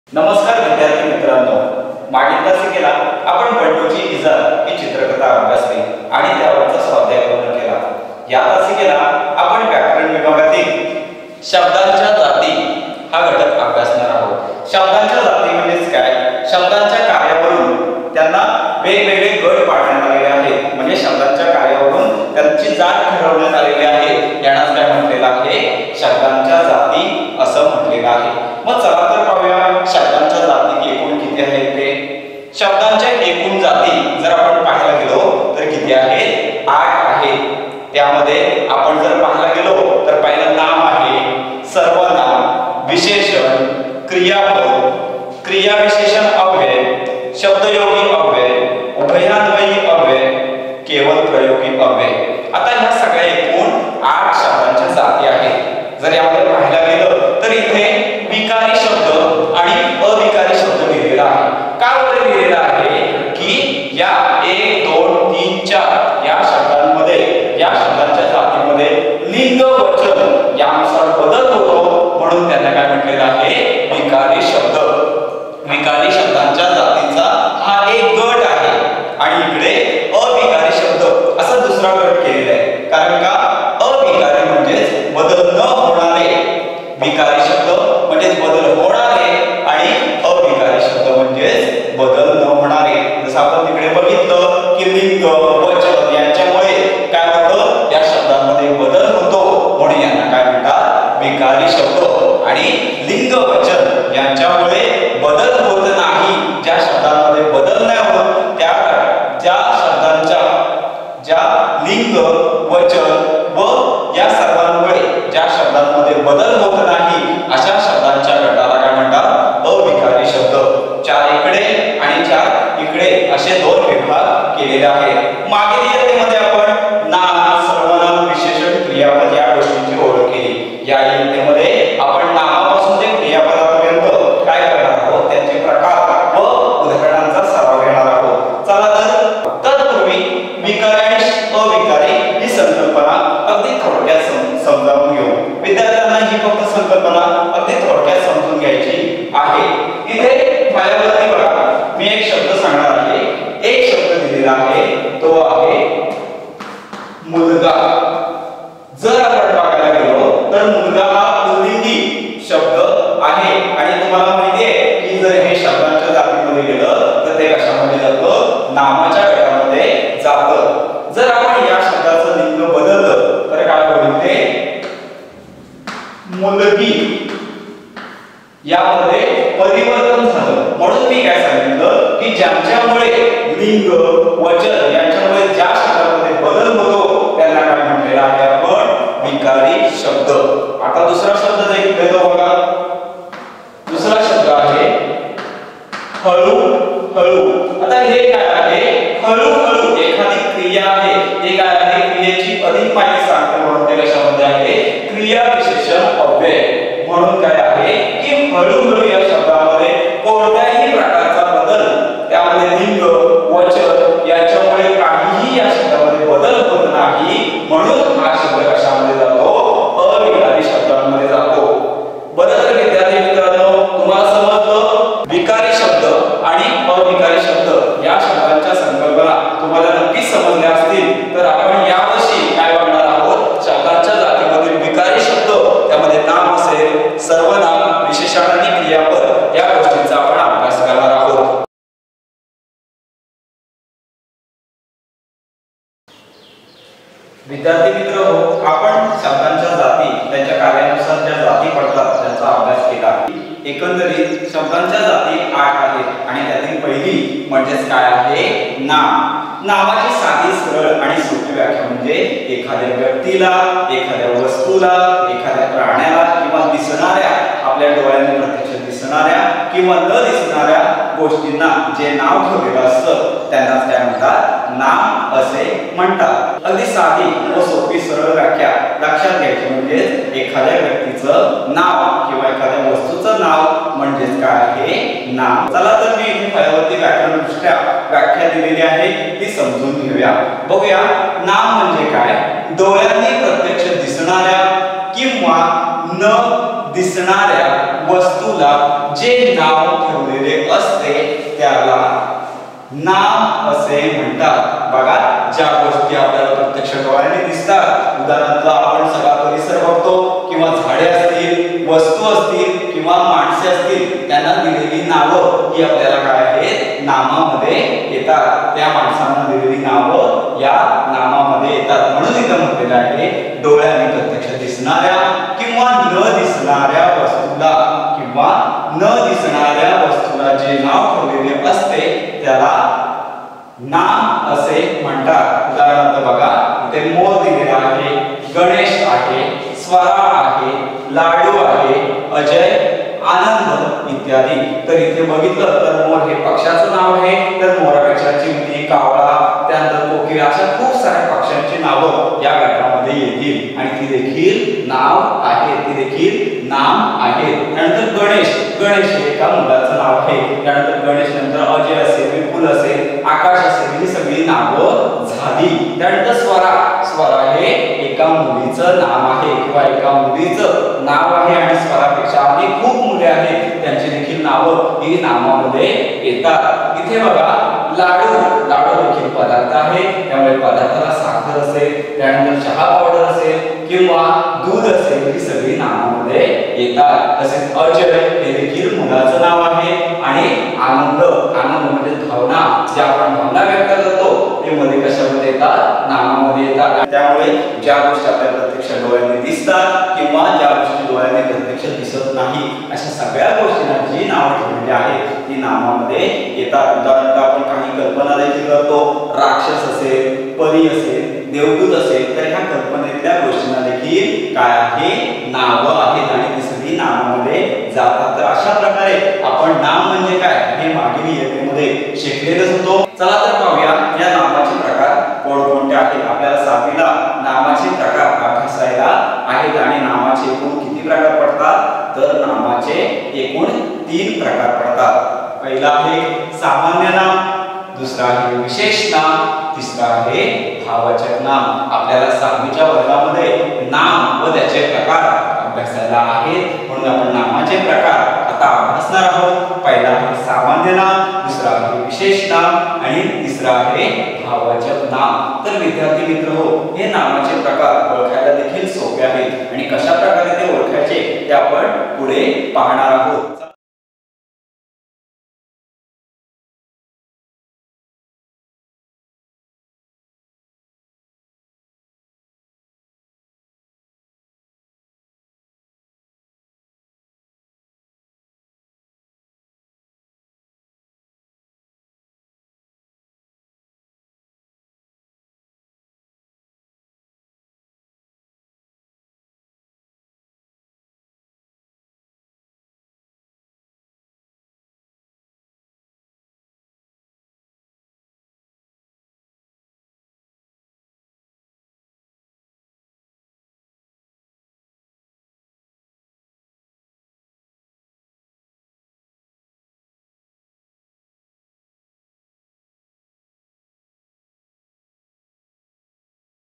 नमस्कार विद्यार्थी मित्रांनो, मागील तासिकेला आपण बंडूची इजार ही चित्रकथा अभ्यासली आणि त्यावरचा स्वाध्याय पूर्ण केला। या तासिकेला आपण व्याकरण विभागातील शब्दांच्या जाती हा घटक अभ्यासणार आहोत। शब्दांच्या जाती म्हणजे काय? शब्दांच्या कार्यावरून त्यांना वेगवेगळे गट पाडण्यात आलेले आहेत, म्हणजे शब्दांच्या कार्यावरून त्यांची जात ठरवण्यात आलेली आहे। यालाच काय म्हटलेलं आहे? शब्दांच्या जाती असं म्हटलेलं आहे। मग चला तर पाहूया शब्दांच्या जाती एकूण किती आहेत ते। शब्दांच्या एकूण जाती जर आपण पाहायला गेलो तर किती आहेत? 8 आहेत। त्यामध्ये आपण जर पाहायला गेलो तर पहिलं नाम आहे, सर्वनाम, विशेषण, क्रियापद, क्रियाविशेषण अव्यय, शब्दयोगी अव्यय, उभयान्वयी अव्यय, केवळ प्रयोगी अव्यय। आता ह्या सगळ्या एकूण 8 शब्दांच्या जाती आहेत। जर यामध्ये पाहायला गेलं तर इथे विकारी शब्द आणि अविकारी शब्द लिहिलेला आहे। का बरं लिहिलेला आहे की या 1 2 3 4 या शब्दांमध्ये, या शब्दांच्या जातीमध्ये लिंग वचन यानुसार बदल होतो, म्हणून त्यांना काय म्हटलेलं आहे? विकारी शब्द। विकारी शब्दांच्या जातीचा हा एक गट आहे आणि इकडे अविकारी शब्द असा दुसरा गट केलेला आहे। कारण का? अविकारी म्हणजे बदल न होणारे, विकारी शब्द म्हणजे बदल होणारे आणि अविकारी शब्द म्हणजे बदल न होणारे। जसं आपण तिकडे बघितलं की लिंग वचन यांच्यामुळे काय होतं? या शब्दांमध्ये बदल होतो, म्हणून यांना काय म्हणतात? विकारी शब्द। आणि लिंग वचन यांच्यामुळे बदल होत नाही, ज्या शब्दांमध्ये बदल नाही होत त्या ज्या शब्दांच्या ज्या लिंग वचन व या सर्वांमुळे ज्या शब्दांमध्ये बदल होत नाही अशा शब्दांच्या गटाला काय म्हणतात? अविकारी शब्द। 4 इकडे आणि 4 इकडे असे 2 विभाग केलेले आहेत। मागील इयत्तेमध्ये आपण नाम, सर्वनाम, विशेषण, क्रियापद या गोष्टींची ओळख केली। या इयत्तेमध्ये आपण नामापासून ते क्रियापदापर्यंत काय करणार आहोत? त्यांचे प्रकार व उदाहरणांचा सराव घेणार आहोत। चला तर तत्पूर्वी विकारी आणि अविकारी ही संकल्पना अगदी थोडक्यात समजावून घेऊ। विद्यार्थ्यांना ही फक्त संकल्पना अगदी थोडक्यात समजून घ्यायची आहे। इथे माझ्यावरती बघा, मी एक शब्द सांगणार आहे। एक शब्द दिलेला आहे, तो आहे मुलगा। जर आपण बघायला गेलो तर मुलगा हा पुल्लिंगी शब्द आहे आणि तुम्हाला माहिती आहे की जर हे शब्दांच्या जातीमध्ये गेलं तर ते कशामध्ये जातं? नामाच्या गटामध्ये जातं। जर आपण या शब्दाचं लिंग बदललं तर काय होईल? ते मुलगी यामध्ये परिवर्तन झालं। म्हणून मी काय सांगितलं की ज्यांच्यामुळे लिंग वचन यांच्यामुळे ज्या शब्दामध्ये बदल होतो त्यांना काय म्हटलेलं आहे आपण? विकारी शब्द। आता दुसरा शब्द देतो बघा। दुसरा शब्द आहे हळू हळू। आता हे काय आहे? हळू हळू एखादी क्रिया आहे, हे काय आहे? क्रियेची अधिक माहिती सांगते, म्हणून ते कशामध्ये आहे? क्रिया विशेषण अव्यय। म्हणून काय आहे की हळूहळू या शब्दामध्ये कोणत्याही प्रकारचा बदल, त्यामध्ये लिंग वचन याच्यामुळे काहीही या शब्दामध्ये बदल होत नाही, म्हणून हा शब्द कशामध्ये जातो? अविकारी शब्दांमध्ये जातो। बरं तर विद्यार्थी मित्रांनो, तुम्हाला समजलं विकारी शब्द आणि अविकारी शब्द या शब्दांच्या संकल्पना तुम्हाला नक्कीच समजल्या असतील। तर आपण यावर्षी काय बघणार आहोत? शब्दांच्या जातीमधील विकारी शब्द, त्यामध्ये नाम असेल, सर्वनाम, विशेषण आणि क्रियापद या गोष्टींचा आपण अभ्यास करणार आहोत। विद्यार्थी मित्र, आपण शब्दांच्या जाती, त्यांच्या कार्यानुसार ज्या जाती पडतात त्यांचा अभ्यास केला। एकंदरीत शब्दांच्या जाती 8 आहेत आणि त्यातील पहिली म्हणजेच काय आहे? नाम। नावाची साधी, सरळ आणि सोपी व्याख्या म्हणजे एखाद्या व्यक्तीला, एखाद्या वस्तूला, एखाद्या प्राण्याला किंवा दिसणाऱ्या, आपल्या डोळ्यांनी प्रत्यक्ष दिसणाऱ्या किंवा न दिसणाऱ्या गोष्टींना जे नाव ठेवलेलं असतं त्यांनाच काय म्हणतात? नाम असे म्हणतात। अगदी साधी व सोपी सरळ व्याख्या लक्षात घ्यायची म्हणजे एखाद्या व्यक्तीचं नाव किंवा एखाद्या वस्तूचं नाव म्हणजेच काय आहे? नाम। चला तर मी इथे फळ्यावरती व्याकरणदृष्ट्या व्याख्या दिलेली आहे, ती समजून घेऊया। बघूया नाम म्हणजे काय? डोळ्यांनी प्रत्यक्ष दिसणाऱ्या किंवा न दिसणाऱ्या वस्तूला जे नाव ठेवलेले असते त्याला नाम असे म्हणतात। बघा, ज्या गोष्टी आपल्याला प्रत्यक्ष डोळ्याने दिसतात, उदाहरणार्थ आपण सगळा परिसर बघतो किंवा झाडे असतील, वस्तू असतील किंवा माणसे असतील, त्यांना दिलेली नावं ही आपल्याला काय आहेत, नामामध्ये येतात। त्या माणसांना दिलेली नावं या नामामध्ये येतात। म्हणून इथं म्हटलेलं आहे, डोळ्याने प्रत्यक्ष दिसणाऱ्या किंवा न दिसणाऱ्या वस्तूला किंवा न दिसणाऱ्या वस्तूला जे नाव ठेवलेले असते त्याला नाम असे म्हणतात। उदाहरणार्थ बघा, इथे मोर दिलेला आहे, गणेश आहे, स्वरा आहे, लाडू आहे, अजय, आनंद इत्यादी। तर इथे बघितलं तर मोर हे पक्षाचं नाव आहे, तर मोरापेक्षा चिमणी, कावळा, त्यानंतर कोकिळ अशा खूप साऱ्या पक्ष्यांची नावं या गटामध्ये येतील आणि ती देखील नाव आहे, ती देखील नाम आहे। त्यानंतर गणेश, गणेश हे एका मुलाचं नाव आहे। त्यानंतर गणेश नंतर अजय असेल, विपुल असेल, आकाश असेल, ही सगळी नावं झाली। त्यानंतर स्वरा, स्वरा हे एका मुलीचं नाव आहे किंवा एका मुलीचं नाव आहे आणि स्वरापेक्षा अनेक खूप मुले आहेत, त्यांची देखील नावं ही नामामध्ये येतात। इथे बघा, लाडू, लाडू देखील पदार्थ आहे, त्यामुळे पदार्थाला साखर असेल, त्यानंतर चहा पावडर असेल किंवा दूध असेल, ही सगळी नामामध्ये येतात। तसेच अजय हे देखील मुलाचं नाव आहे आणि आनंद, आनंद म्हणजे भावना, जे आपण भावना व्यक्त करतो ते मध्ये कशामध्ये येतात, नामामध्ये येतात। त्यामुळे ज्या गोष्टी आपल्याला प्रत्यक्ष डोळ्याने दिसतात किंवा ज्या गोष्टी डोळ्याने प्रत्यक्ष दिसत नाही, अशा सगळ्या गोष्टींना जी नावं ठेवलेली आहेत ती नामामध्ये येतात। उदाहरणार्थ आपण काही कल्पना देखील करतो, राक्षस असेल, परी असेल, देवदूत असेल, तर ह्या कल्पनेतल्या गोष्टींना देखील काय आहे, नावं आहेत आणि ती सगळी नामामध्ये जातात। तर अशा प्रकारे आपण नाम म्हणजे काय हे मागील इयत्तेमध्ये शिकलेलंच होतो। चला तर पाहूया या नामाचे प्रकार कोणकोणते आहेत। आपल्याला 7वीला नामाचे प्रकार अभ्यासायला आहेत आणि नामाचे एकूण किती प्रकार पडतात, तर नामाचे एकूण 3 प्रकार पडतात। पहिला आहे सामान्य नाम, दुसरा आहे विशेष नाम, तिसरा आहे भाववाचक नाम। आपल्याला 7वीच्या वर्गामध्ये नाम व त्याचे प्रकार अभ्यासायला आहेत, म्हणून आपण नामाचे प्रकार आता अभ्यासणार आहोत। पहिला आहे सामान्य नाम, दुसरा आहे विशेष नाम आणि तिसरा आहे भाववाचक नाम। तर विद्यार्थी मित्र हो, हे नामाचे प्रकार ओळखायला देखील सोपे आहेत आणि कशा प्रकारे ते ओळखायचे ते आपण पुढे पाहणार आहोत।